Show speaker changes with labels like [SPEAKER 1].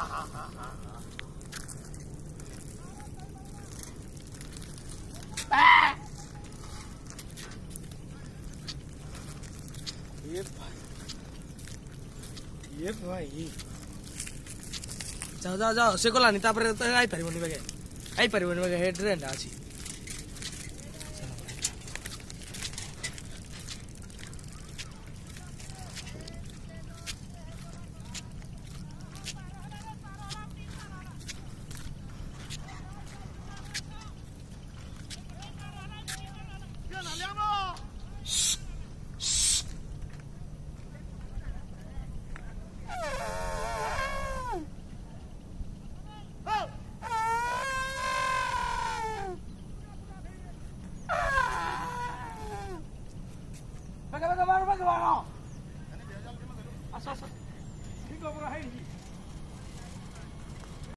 [SPEAKER 1] ये भाई जाओ जाओ जाओ से गलानी तापर तो आई परिबनी बगे हेड रेंड आछि Bagaimana? Asal. Ini kau berapa hari?